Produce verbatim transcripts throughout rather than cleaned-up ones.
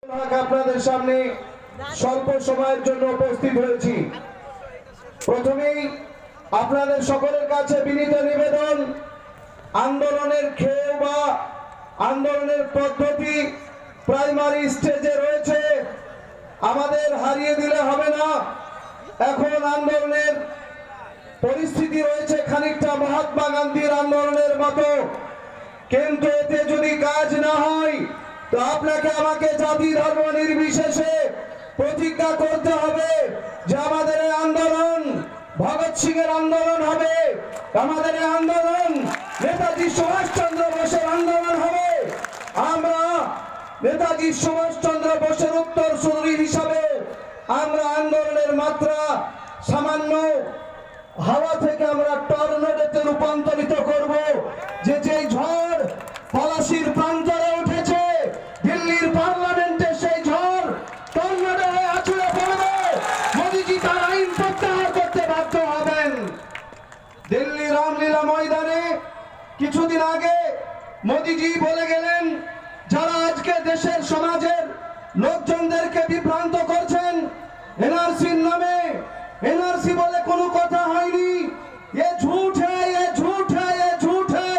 আপনাদের সামনে স্বল্প সময়ের জন্য উপস্থিত হয়েছি। প্রথমেই আপনাদের সকলের কাছে বিনীত নিবেদন, আন্দোলনের খেয়ে বা আন্দোলনের পদ্ধতি প্রাইমারি স্টেজে রয়েছে, আমাদের হারিয়ে দিলে হবে না। এখন আন্দোলনের পরিস্থিতি রয়েছে খানিকটা মহাত্মা গান্ধীর আন্দোলনের মতো, কিন্তু এতে যদি কাজ না হয় তো আপনাকে আমাকে জাতি ধর্ম নির্বিশেষে প্রতিজ্ঞা করতে হবে যে আমাদের এই আন্দোলন ভগৎ সিং এর আন্দোলন হবে, আমাদের এই আন্দোলন নেতাজি সুভাষচন্দ্র বোসের আন্দোলন হবে। আমরা নেতাজি সুভাষচন্দ্র বোসের উত্তরসূরি হিসাবে আমরা আন্দোলনের মাত্রা সামান্য হাওয়া থেকে আমরা টর্নেডোতে রূপান্তরিত করব। যে যে ঝড় পলাশির প্রান্তরে উঠেছে, দিল্লির পার্লামেন্টে সেই ঝড় টর্নেডো হয়ে আছড়ে পড়বে। মোদিজি তার আইন প্রত্যাহার করতে বাধ্য হবেন। দিল্লি রামলীলা ময়দানে কিছুদিন আগে মোদিজি বলে গেলেন, যারা আজকে দেশের সমাজের লোকজনদেরকে বিভ্রান্ত করছেন এনআরসির নামে, एनआरसी बोले कोनो कथा হয়নি, ये झूठ है, ये झूठ है, ये झूठ है।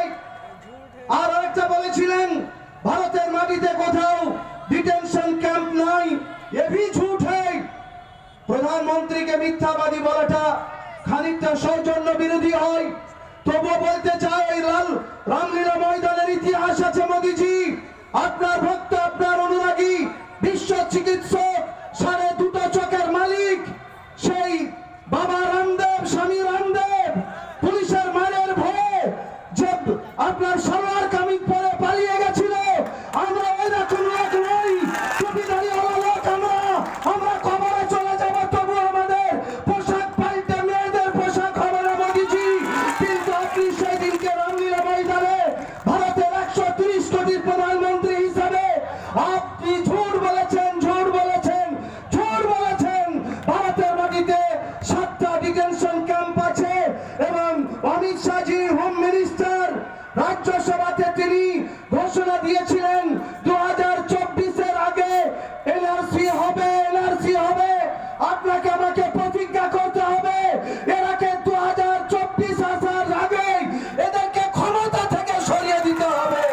আর আরেকটা বলেছিলেন ভারতের মাটিতে কোথাও ডিটেনশন ক্যাম্প নাই, ये भी झूठ है। প্রধানমন্ত্রীকে মিথ্যাবাদী বলাটা খানিকটা সৌজন্য বিরোধী হয়। তবুও বলতে চাই, এই লাল রামলীলা ময়দানের ইতিহাস আছে মোদিজি। আপনার ভক্ত, আপনার অনুরাগী, বিশ্ব চিকিৎসক, সাড়ে দুটো চোখের মালিক, সেই বাবা রামদেব, স্বামী রামদেব পুলিশের মারের ভয়ে যে আপনার সালোয়ার কামিজ পরে পালিয়ে গেছিল। আমরা এরকম লোক নই, টুপিধারী হলো লোক। আমরা আমরা কবরে চলে যাব, তবু আমাদের পোশাক পাল্টে মেয়েদের পোশাক হবে না মোদিজি। কিন্তু আপনি সেই দিনকে রামলীলা ময়দানে ভারতের একশো তিরিশ কোটির প্রধানমন্ত্রী হিসাবে আপনি ঝুট বলেছেন, ঝুট বলেছেন, ঝুট বলেছেন। ভারতের মাটিতে সাতটা ডিটেনশন ক্যাম্প আছে এবং অমিত শাহজি হোম মিনিস্টার রাজ্যসভাতে তিনি ঘোষণা দিয়েছিলেন দু হাজার চব্বিশের আগে এনআরসি হবে, এনআরসি হবে। আপনাকে আমাকে প্রতিজ্ঞা করতে হবে এর আগে দু হাজার চব্বিশ আসার আগে এদেরকে ক্ষমতা থেকে সরিয়ে দিতে হবে।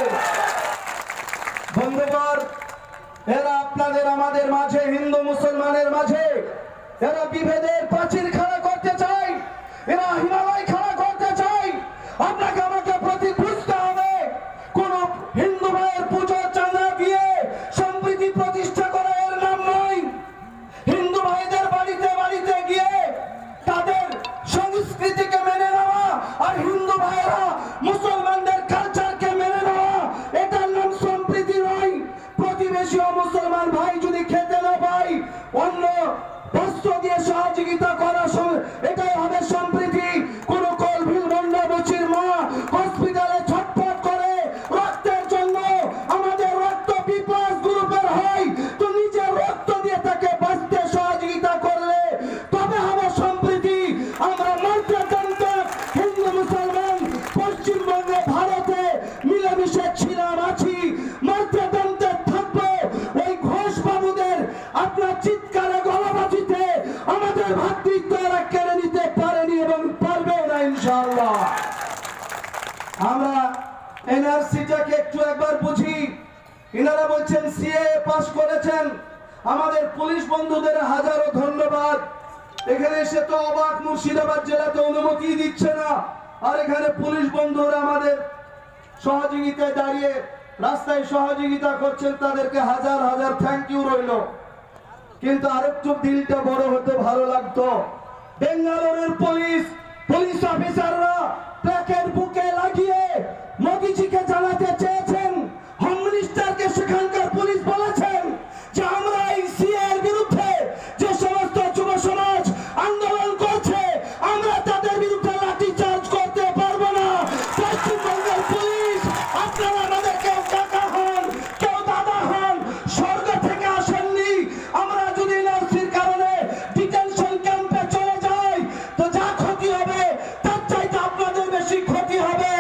বন্ধুগণ, এরা আপনাদের আমাদের মাঝে, হিন্দু মুসলমানের মাঝে এরা বিভেদের প্রাচীর খাড়া করতে চায়, এরা হিমালয় খাড়া করতে চায়। আপনাকে আমাকে প্রতি বুঝতে হবে, কোন হিন্দু ভাইয়ের পুজো চাঁদা দিয়ে সম্প্রীতি প্রতিষ্ঠা করা এর নাম নয়। হিন্দু ভাইদের বাড়িতে বাড়িতে গিয়ে তাদের সংস্কৃতিকে মেনে নেওয়া আর হিন্দু ভাইয়েরা মুসলমানদের কালচারকে মেনে নেওয়া, এটার নাম সম্প্রীতি নয়। প্রতিবেশী ও মুসলমান ভাই যদি খেতে না পায়, অন্য বস্ত্র দিয়ে সহযোগিতা করা, এটাই হবে সম্প্রীতি। কোন কলভিল মন্ডবচির মা হসপিটালে ছটফট করে রক্তের জন্য, আমাদের রক্ত বিপ্লব গ্রুপের হয়, তো নিজের রক্ত দিয়ে তাকে বাঁচতে সহযোগিতা করলে তবে হবে সম্প্রীতি। আমরা মন্ত্রতন্ত্র হিন্দু মুসলমান পশ্চিমবঙ্গে ভারতে মিলেমিশে ছিলাম, আছি, মন্ত্রতন্ত্রে থাকবো। ওই ঘোষ বাবুদের আপনার চিৎকারে গলাবাজিতে আমাদের ভাতৃত্ব এরা কেড়ে নিতে পারেনি এবং পারবেও না ইনশাআল্লাহ। আমরা এনআরসিটাকে একটু একবার বুঝি। এনারা বলছেন সিএ পাস করেছেন, আমাদের পুলিশ বন্ধুদের হাজারো ধন্যবাদ। এখানে এসে তো অবাক, মুর্শিদাবাদ জেলাতে অনুমতি দিচ্ছে না, আর এখানে পুলিশ বন্ধুরা আমাদের সহযোগিতায় দাঁড়িয়ে রাস্তায় সহযোগিতা করছেন, তাদেরকে হাজার হাজার থ্যাংক ইউ রইল। কিন্তু আরেকটু দিলটা বড় হতে ভালো লাগতো। বেঙ্গালোরের পুলিশ পুলিশ অফিসাররা ট্রাকের বুকে লাগিয়ে মোদিজিকে জানাতে চেয়েছেন, হোম মিনিস্টারকে সেখানকার পুলিশ বলেছেন যে আমরা এই সিএ এর বিরুদ্ধে যে সমস্ত যুব সমাজ আন্দোলন করছে, আমরা তাদের বিরুদ্ধে লাঠি চার্জ করতে পারবো না। পশ্চিমবঙ্গের পুলিশ, আপনারা আমাদের কেউ কাকা হন, কেউ দাদা হন, স্বর্গ থেকে আসেননি। আমরা যদি এনআরসির কারণে ডিটেনশন ক্যাম্পে চলে যাই তো যা ক্ষতি হবে তার চাইতে আপনাদের বেশি ক্ষতি হবে।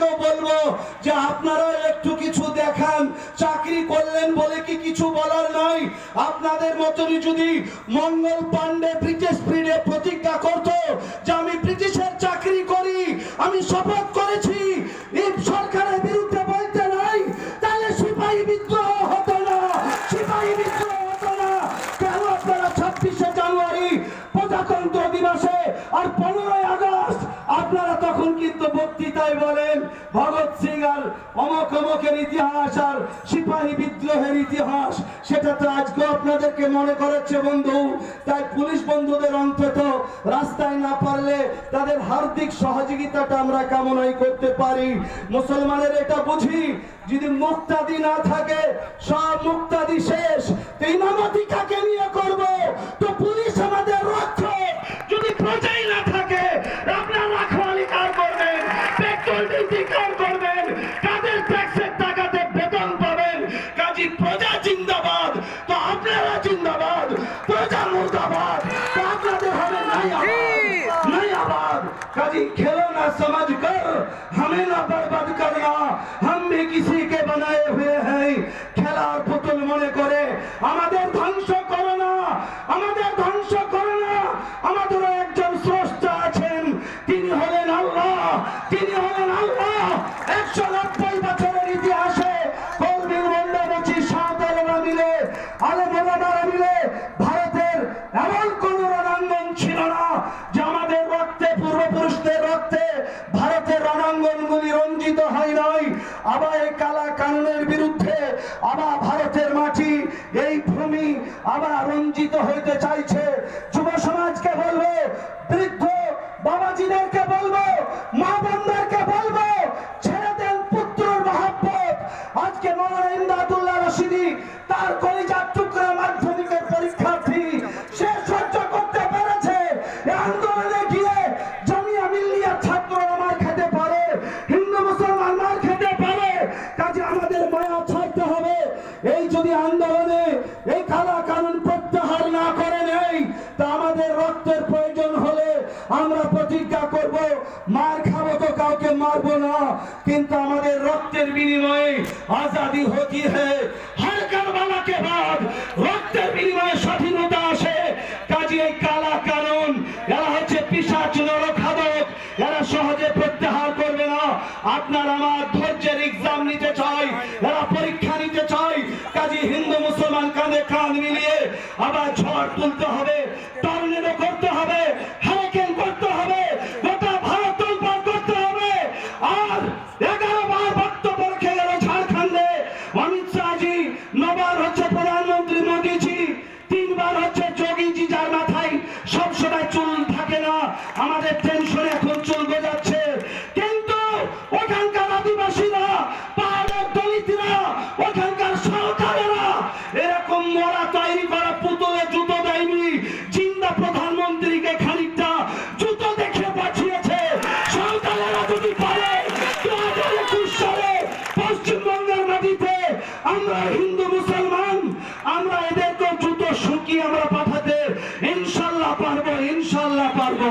আপনাদেরকেও বলবো যে আপনারা একটু কিছু দেখান। চাকরি করলেন বলে কি কিছু বলার নাই? আপনাদের মতনই যদি মঙ্গল পান্ডে ব্রিটিশ পিরিয়ডে প্রতিজ্ঞা করত যে আমি ব্রিটিশের চাকরি করি, আমি শপথ করেছি এই সরকারের বিরুদ্ধে বলতে নাই, তাহলে সিপাহী বিদ্রোহ হতো না, সিপাহী বিদ্রোহ হতো না। কেন আপনারা ছাব্বিশে জানুয়ারি প্রজাতন্ত্র দিবসে আর পনেরোই আগস্ট আপনারা তখন কিন্তু বক্তৃতায় বলেন ভগৎ সিং আর অমক অমকের ইতিহাস আর সিপাহী বিদ্রোহের ইতিহাস? সেটা তো আজকে আপনাদেরকে মনে করাচ্ছে বন্ধু। তাই পুলিশ বন্ধুদের অন্তত রাস্তায় না পারলে তাদের হার্দিক সহযোগিতাটা আমরা কামনাই করতে পারি। মুসলমানের এটা বুঝি, যদি মুক্তাদি না থাকে সব মুক্তাদি শেষ। তো ইমামতি কাকে নিয়ে করব? তো পুলিশ আমাদের রক্ষে। যদি প্রজাই না থাকে আপনারা রাখওয়ালি কার করবেন? পেট্রোল ডিউটি কার করবেন? কাদের ট্যাক্সের টাকাতে বেতন পাবেন? কাজী প্রজা জিন্দাবাদ, তো আপনারা জিন্দাবাদ। প্রজা মুর্দাবাদ, তো আপনাদের হবে নাই আবাদ, নাই আবাদ। কাজী খেলো না समझ कर हमें ना बर्बाद करना, हम भी किसी के बनाए हुए हैं। খেলার পুতুল মনে করে আমাদের ধ্বংস করো না, আমাদের ধ্বংস করো না। আমাদেরও একজন স্রষ্টা আছেন, তিনি হলেন আল্লাহ, তিনি হলেন আল্লাহ। একশো নব্বই বছরের ইতিহাসে কলবির মন্ডাবচি সাঁওতালেরা মিলে, আলেমোলামারা মিলে ভারতের এমন কোন রণাঙ্গন ছিল না যে আমাদের রক্তে, পূর্বপুরুষদের রক্তে ভারতের রণাঙ্গনগুলি রঞ্জিত হয় নাই। আবার এই কালা কানুনের বিরুদ্ধে আবার ভারতের মাটি, এই ভূমি আবার রঞ্জিত হইতে চাইছে। যুব সমাজকে বলবো, বৃদ্ধ বাবাজিদেরকে বলবো, মা বোনদেরকে বলবো, ছেড়ে দেন পুত্রর মহব্বত। আজকে মৌলানা ইমদাদুল্লাহ রশিদি তার কলিজার টুকরা মাধ্যমিকের পরীক্ষার্থী, সে সহ্য করতে পেরেছে। এই আন্দোলনে গিয়ে জামিয়া মিল্লিয়ার ছাত্ররা মার খেতে পারে, হিন্দু মুসলমান মার খেতে পারে। কাজে আমাদের মায়া ছাড়তে হবে। এই যদি আন্দোলনে এই কালা কানুন প্রত্যাহার না করে নেই, তা আমাদের রক্তের প্রয়োজন হলে আমরা প্রতিজ্ঞা করব মার খাবো তো কাউকে মারবো না, কিন্তু আমাদের রক্তের বিনিময়ে আজাদি হতি হ্যায়। হর কারবালা কে বাদ রক্তের বিনিময়ে স্বাধীনতা আসে। কাজে এই কালা কানুন, এরা হচ্ছে পিশাচ নরখাদক, এরা সহজে প্রত্যাহার করবে না। আপনার আমার ধৈর্যের এক্সাম নিতে চাই, এরা পরীক্ষা নিতে চাই। কাজে হিন্দু মুসলমান কাঁধে কাঁধ মিলিয়ে আবার ঝড় তুলতে হবে, টর্নেডো করতে হবে, হারিকেন করতে হবে, গোটা ভারত তোলপাড় করতে হবে। আর এগারো বার বক্তব্য রেখে গেল ঝাড়খণ্ডে অমিত শাহজি, নবার হচ্ছে প্রধানমন্ত্রী মোদীজি, তিনবার হচ্ছে যোগীজি, যার মাথায় সবসময় চুল থাকে না। আমাদের টেনশনে এখন চুল গজাচ্ছে, কিন্তু ওখানকার আদিবাসীরা, পাহাড়ের দলিতরা, ওখানকার সাঁওতালেরা এরকম মরা তৈরি করা পুতুলে জুতো দেয়নি। জিন্দা প্রধানমন্ত্রীকে খানিকটা জুতো দেখে পাঠিয়েছে। সাঁওতালেরা যদি পারে দু হাজার একুশ সালে পশ্চিমবঙ্গের নদীতে আমরা হিন্দু মুসলমান, আমরা এদেরকে জুতো শুকিয়ে আমরা পাঠাতে ইনশাল্লাহ পারবো, ইনশাল্লাহ পারবো।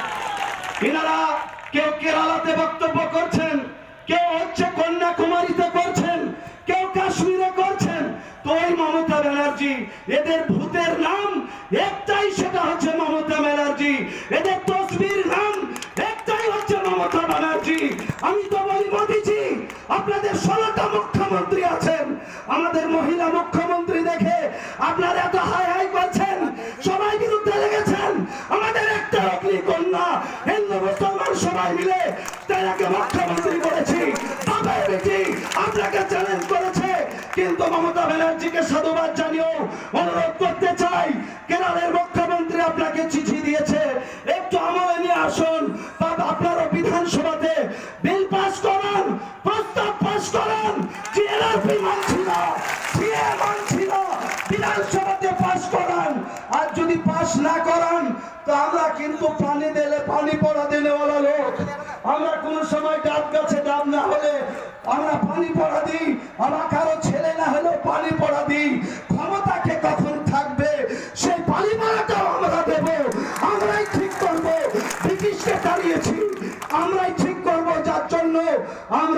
এনারা কেউ কেরালাতে বক্তব্য করছেন, কেউ হচ্ছে কন্যাকুমারীতে করছেন, কেউ কাশ্মীরে করছেন। তো ওই মমতা ব্যানার্জি, এদের ভূতের নাম একটাই, সেটা হচ্ছে মমতা ব্যানার্জি। এদের তসবির নাম একটাই, হচ্ছে মমতা ব্যানার্জি। আমি তো বলি মোদীজি, আপনাদের ষোলোটা মুখ্যমন্ত্রী আছেন, আমাদের মহিলা মুখ্যমন্ত্রী দেখে আপনারা এত হাই হাই করছেন, সবাই বিরুদ্ধে লেগেছেন। আমাদের একটা অগ্নি কন্যা হিন্দু মুসলমান সবাই মিলে তাকে মুখ্যমন্ত্রী করেছি, আপনাকে চ্যালেঞ্জ করেছে। কিন্তু মমতা ব্যানার্জিকে সাধুবাদ জানিয়েও অনুরোধ করতে চাই, কেরলের মুখ্যমন্ত্রী আপনাকে চিঠি দিয়েছে, একটু আমলে নিয়ে আসুন। আপনারও বিধানসভাতে বিল পাস করান, প্রস্তাব পাস করান। জিএলআরপি মানছিল, সিএ মানছিল, বিধানসভাতে পাস করান। আর যদি পাস না করান তো আমরা কিন্তু পানি দিলে পানি পড়া দেনেওয়ালা লোক। আমরা কোন সময় ডাব গাছে ডাব না হলে আমরা পানি পড়া দিই, আমার কারো ছেলে না হলে পানি পড়া দিই। ক্ষমতাকে কখন থাকবে সেই পানি পড়াটাও আমরা দেব, আমরাই ঠিক করবো। ব্রিটিশকে দাঁড়িয়েছি, আমরাই ঠিক করবো, যার জন্য আমরা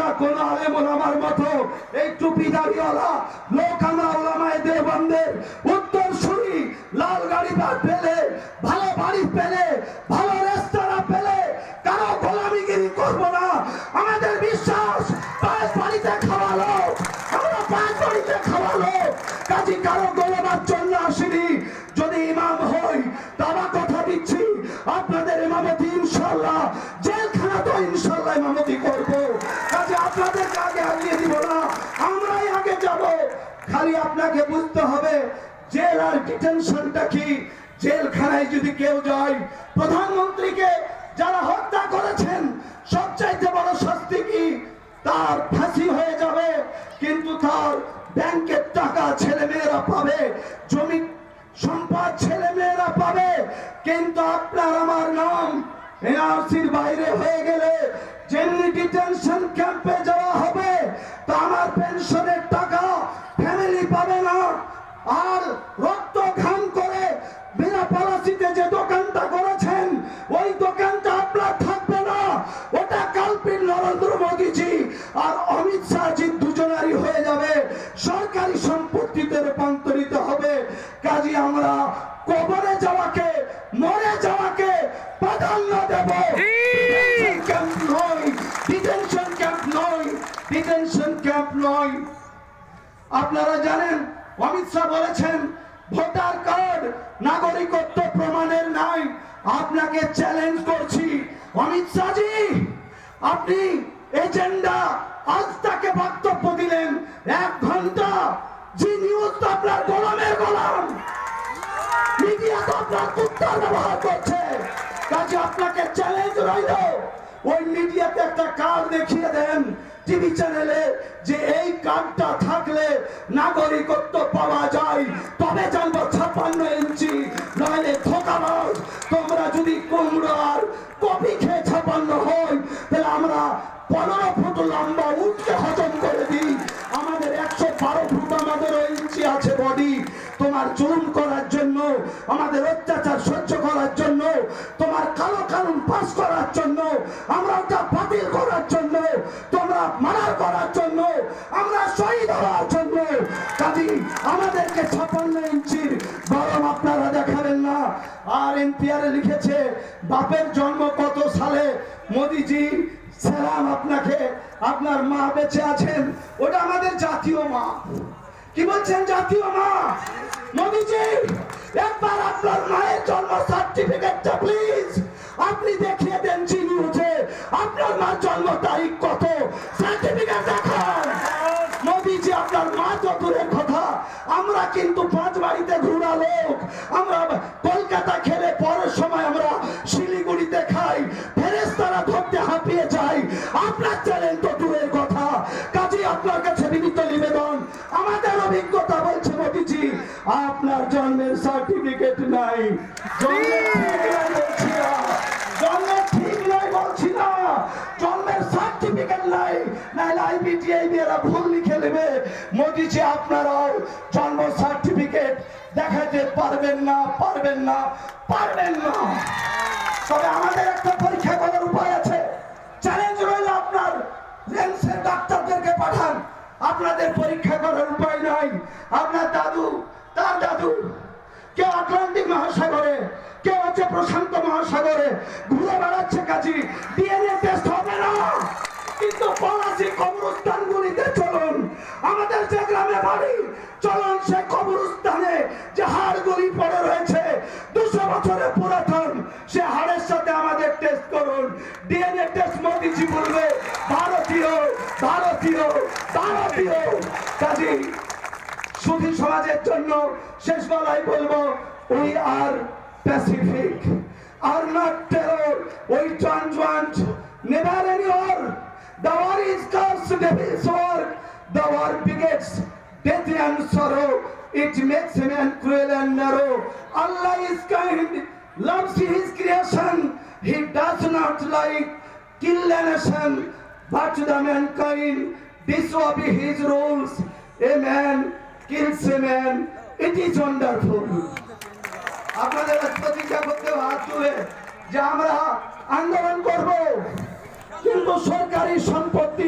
আলেম ওলামার মতো এই টুপি দাড়িওয়ালা লোক আমরা ওলামায়ে দেওবন্দের উত্তরসূরি, লাল গাড়ি পেলে, ভালো বাড়ি পেলে, ভালো রেস্তোরাঁ পেলে কারো গোলামিগিরি করব না। আমাদের বিশ্বাস পাঁচ বাড়িতে খাওয়ালো, আমরা পাঁচ বাড়িতে খাওয়ালো, কাজী কারো গোলামার জন্য আসিনি। যদি ইমাম হই তারা কথা দিচ্ছি আপনাদের ইমামতি ইনশাআল্লাহ জেলখানা তো ইনশাআল্লাহ ইমামতি করব। কাজে আপনাদেরকে আগে আগিয়ে দিব না, আমরাই আগে যাব। খালি আপনাকে বুঝতে হবে জেল আর ডিটেনশনটা কি। জেলখানায় যদি কেউ যায়, প্রধানমন্ত্রীকে যারা হত্যা করেছেন সবচাইতে বড় শাস্তি কি? তার ফাঁসি হয়ে যাবে, কিন্তু তার ব্যাংকের টাকা ছেলে মেয়েরা পাবে, জমি সম্পদ ছেলে মেয়েরা পাবে, কিন্তু আপনার আমার নাম এনআরসির বাইরে হয়ে গেলে যেমনি ডিটেনশন ক্যাম্পে যাওয়া হবে তা আমার পেনশনের টাকা ফ্যামিলি পাবে না। আর রক্ত ঘাম করে বিনা পলাশিতে যে দোকানটা করেছেন ওই দোকানটা আপনার থাকবে না, ওটা কালপির নরেন্দ্র মোদীজি আর অমিত শাহজি দুজনারই হয়ে যাবে, সরকারি সম্পত্তিতে রূপান্তরিত হবে। কাজে আমরা কবরে যাওয়াকে, মরে যাওয়াকে প্রাধান্য দেব। ডিটেনশন ক্যাম্প নয়, ডিটেনশন ক্যাম্প নয়, ডিটেনশন ক্যাম্প নয়। আপনারা জানেন অমিত শাহ বলেছেন ভোটার কার্ড নাগরিকত্ব প্রমাণের নাই। আপনাকে চ্যালেঞ্জ করছি অমিত শাহজি, আপনি এজেন্ডা আজ তাকে বক্তব্য দিলেন এক ঘন্টা, জি নিউজ তো আপনার গোলামের গোলাম, মিডিয়া তো আপনার কুত্তার ব্যবহার করছে। কাজে আপনাকে চ্যালেঞ্জ রইল, ওই মিডিয়াতে একটা কার্ড দেখিয়ে দেন টিভি চ্যানেলে যে এই কার্ডটা থাকলে নাগরিকত্ব পাওয়া যায়, তবে জানবো ছাপ্পান্ন ইঞ্চি, নইলে ধোকাবাজ। তোমরা যদি কুমড়ো আর কপি খেয়ে ছাপ্পান্ন হয় তাহলে আমরা পনেরো ফুট লম্বা উঠকে হজম করে দিই। আমাদের একশো বারো ফুট আমাদের ইঞ্চি আছে বডি। তোমার জুলুম করার জন্য, আমাদের অত্যাচার সহ্য করার জন্য, তোমার কালো কানুন পাস করার জন্য, আমরা ওটা বাতিল করার জন্য, তোমরা মারার করার জন্য, আমরা শহীদ হওয়ার জন্য। কাজী আমাদেরকে ছাপ্পান্ন ইঞ্চির গরম আপনারা দেখাবেন না। আর এনপিআরে লিখেছে বাপের জন্ম কত সালে, মোদিজি সালাম আপনাকে, আপনার মা বেঁচে আছেন, ওটা আমাদের জাতীয় মা। কি বলছেন জাতীয় মা? মোদিজি একবার আপনার মায়ের জন্ম সার্টিফিকেটটা প্লিজ আপনি দেখিয়ে দেন জি নিউজে, আপনার মার জন্ম তারিখ কত, সার্টিফিকেট দেখান। মোদিজি আপনার মা তো দূরের কথা, আমরা কিন্তু পাঁচ বাড়িতে ঘুরা লোক, আমরা কলকাতা খেলে পরের সময় আমরা শিলিগুড়িতে খাই, ফেরেশতারা ধরতে হাঁপিয়ে যাই, আপনার চ্যালেঞ্জ তো দূরের কথা। কাজে আপনার কাছে বিনীত নিবেদন, আমাদের অভিজ্ঞতা বলছে মোদিজি আপনার জন্মের সার্টিফিকেট নাই, জন্মের ঠিক নাই বলছি না, জন্মের ঠিক নাই বলছি না, জন্মের সার্টিফিকেট নাই, নাহলে আইবিটিআই এরা ভুল লিখে নেবে। মোদিজি আপনারাও জন্ম সার্টিফিকেট দেখাতে পারবেন না, পারবেন না, পারবেন না। তবে আমাদের একটা পরীক্ষা করার উপায় আছে, চ্যালেঞ্জ রইল আপনার রেন্সের ডাক্তারদেরকে পাঠান, আপনাদের পরীক্ষা করার উপায় নাই। আপনার দাদু, তার দাদু, কেউ আটলান্টিক মহাসাগরে, কেউ হচ্ছে প্রশান্ত মহাসাগরে ঘুরে বেড়াচ্ছে, কাজী ডিএনএ টেস্ট হবে না। কিন্তু পলাশী কবরস্থানগুলিতে চলুন, আমাদের যে গ্রামে বাড়ি চলুন, সে কবরস্থানে যে হাড়গুলি পড়ে রয়েছে দুশো বছরের পুরাতন, সে হাড়ের সাথে আমাদের টেস্ট করুন, ডিএনএ টেস্ট। মোদিজি বলবে ভারতীয়, ভারতীয়, ভারতীয়। কাজী সুধী সমাজের জন্য শেষ বেলায় বলবো, we are pacific, are not terror, we don't want never any war. The war is cursed, devil's work. The war begets death and sorrow. It makes a man cruel and narrow. Allah is kind, loves his creation. He does not like kill a nation, but the mankind disobey his rules. A man kills a man. It is wonderful. আপনাদের প্রতিজ্ঞা করতে হাত তুলে যে আমরা আন্দোলন করব, কিন্তু সরকারি সম্পত্তি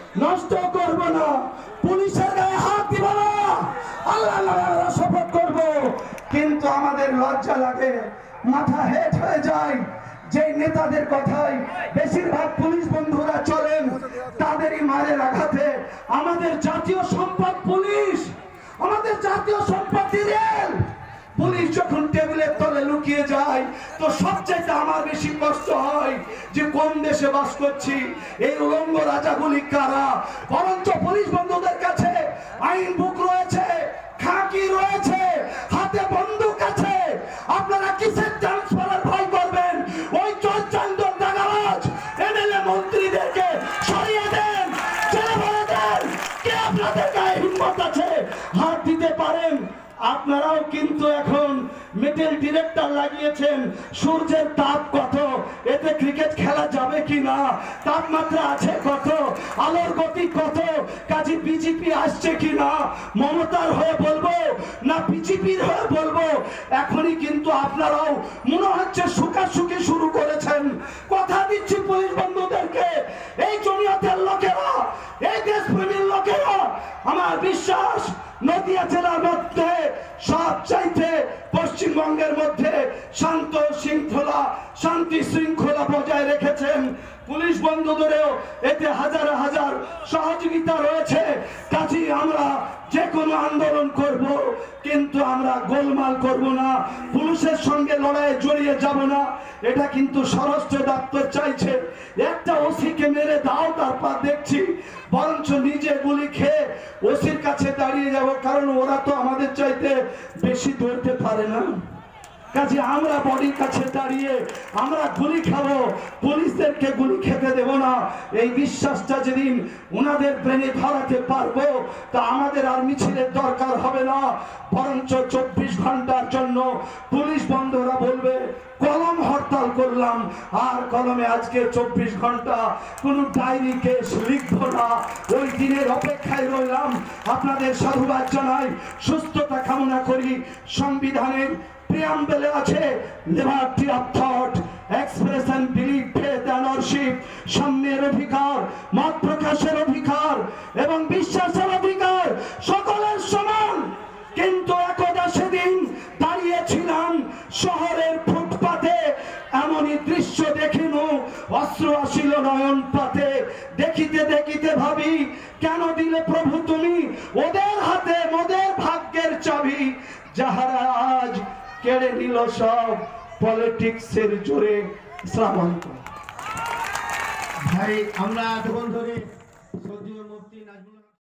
নষ্ট করব না, পুলিশের গায়ে হাত দিব না, আল্লাহ আল্লাহ শপথ করব। কিন্তু আমাদের লজ্জা লাগে, মাথা হেট হয়ে যায় যে নেতাদের কথাই বেশিরভাগ পুলিশ বন্ধুরা চলেন, তাদেরই মারের আঘাতে আমাদের জাতীয় সম্পদ পুলিশ, আমাদের জাতীয় সম্পত্তি রেল, পুলিশ যখন টেবিলের তলে লুকিয়ে যায় তো সবচেয়ে আমার বেশি কষ্ট হয় যে কোন দেশে বাস করছি, এই উলঙ্গ রাজাগুলি কারা। বরঞ্চ পুলিশ বন্ধুদের কাছে আইন বুক রয়েছে, খাকি রয়েছে, হাতে বন্দুক আছে, আপনারা কিসের ট্রান্সফারের ভয় করবেন? ওই চোরচান্দ দাগাবাজ এমএলএ মন্ত্রীদেরকে সরিয়ে দেন, ছেড়ে ফেলে দেন। কে আপনাদের গায়ে হিম্মত আছে হাত দিতে পারেন? আপনারাও কিন্তু এখন মেটেল ডিরেক্টর লাগিয়েছেন, সূর্যের তাপ কত, এতে ক্রিকেট খেলা যাবে কি না, তাপমাত্রা আছে কত, আলোর গতি কত, কাজী বিজেপি আসছে কি না, মমতার হয়ে বলবো না বিজেপির হয়ে বলবো? এখনই কিন্তু আপনারাও মনে হচ্ছে সুখাসুখি শুরু করেছেন। কথা দিচ্ছি পুলিশ বন্ধুদেরকে, এই জমিয়তের লোকেরা, এই দেশপ্রেমীর লোকেরা, আমার বিশ্বাস নদিয়া জেলার মধ্যে সব চাইতে পশ্চিমবঙ্গের মধ্যে শান্ত শৃঙ্খলা, শান্তি শৃঙ্খলা বজায় রেখেছেন। পুলিশ বন্ধুদেরও এতে হাজার হাজার সহযোগিতা রয়েছে। কাজেই আমরা যে কোনো আন্দোলন করব, কিন্তু আমরা গোলমাল করব না, পুলিশের সঙ্গে লড়াইয়ে জড়িয়ে যাব না। এটা কিন্তু স্বরাষ্ট্র দপ্তর চাইছে একটা ওসিকে মেরে দাও, তারপর দেখছি, বরঞ্চ নিজে গুলি খেয়ে ওসির কাছে দাঁড়িয়ে যাব, কারণ ওরা তো আমাদের চাইতে বেশি ধরতে পারে না। কাজে আমরা বডির কাছে দাঁড়িয়ে আমরা গুলি খাবো, পুলিশদেরকে গুলি খেতে দেব না। এই বিশ্বাসটা যেদিন ওনাদের ব্রেনে ধরাতে পারবো, তা আমাদের আর মিছিলের দরকার হবে না। বরঞ্চ চব্বিশ ঘন্টার জন্য পুলিশ বন্ধুরা বলবে কলম হরতাল করলাম, আর কলমে আজকে চব্বিশ ঘন্টা কোনো ডায়েরি কেস লিখবো না, ওই দিনের অপেক্ষায় রইলাম। আপনাদের সাধুবাদ জানাই, সুস্থতা কামনা করি। সংবিধানের প্রিয়াম্বলে আছে liberty of thought, expression, believe, faith, and worship, সাম্যের অধিকার, মত প্রকাশের অধিকার এবং বিশ্বাসের অধিকার সকলের সমান। কিন্তু একদা সেদিন দাঁড়িয়েছিলাম শহরের ফুটপাতে, এমনই দৃশ্য দেখিন, অস্ত্র আসিল নয়ন পাতে, দেখিতে দেখিতে ভাবি কেন দিলে প্রভু তুমি ওদের হাতে মোদের ভাগ্যের চাবি, যাহারা আজ কেড়ে নিল সব পলিটিক্সের জোরে। আসসালামু আলাইকুম। ভাই আমরা এতক্ষণ ধরে সৌদি মুফতি নাজমুল